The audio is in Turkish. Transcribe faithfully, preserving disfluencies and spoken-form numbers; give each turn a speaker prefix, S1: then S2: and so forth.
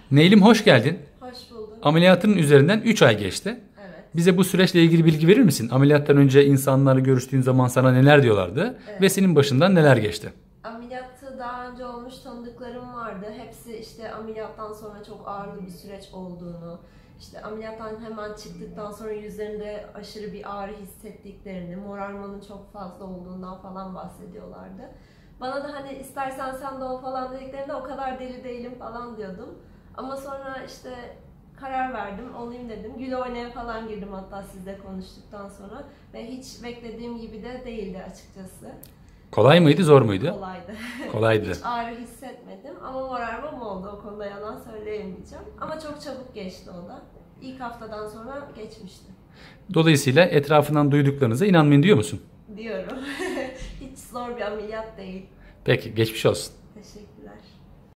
S1: Neylim hoş geldin.
S2: Hoş bulduk.
S1: Ameliyatının üzerinden üç ay geçti.
S2: Evet.
S1: Bize bu süreçle ilgili bilgi verir misin? Ameliyattan önce insanlarla görüştüğün zaman sana neler diyorlardı
S2: Evet.
S1: ve senin başından neler geçti?
S2: Ameliyatı daha önce olmuş tanıdıklarım vardı. Hepsi işte ameliyattan sonra çok ağırlı bir süreç olduğunu, işte ameliyattan hemen çıktıktan sonra yüzlerinde aşırı bir ağrı hissettiklerini, morarmanın çok fazla olduğundan falan bahsediyorlardı. Bana da hani istersen sen de ol falan dediklerinde o kadar deli değilim falan diyordum. Ama sonra işte karar verdim, olayım dedim. Gül oynaya falan girdim hatta sizle konuştuktan sonra. Ve hiç beklediğim gibi de değildi açıkçası.
S1: Kolay mıydı, zor muydu?
S2: Kolaydı.
S1: Kolaydı.
S2: Hiç ağrı hissetmedim ama morarmam oldu, o konuda yalan söyleyemeyeceğim. Ama çok çabuk geçti o da. İlk haftadan sonra geçmişti.
S1: Dolayısıyla etrafından duyduklarınıza inanmayın diyor musun?
S2: Diyorum. Hiç zor bir ameliyat değil.
S1: Peki, geçmiş olsun.